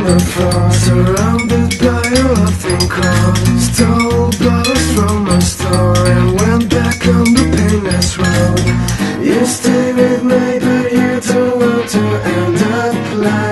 the floor, surrounded by a laughing crowd. Stole bottles from my store and went back on the painless road. You stay with me, but you don't want to end up like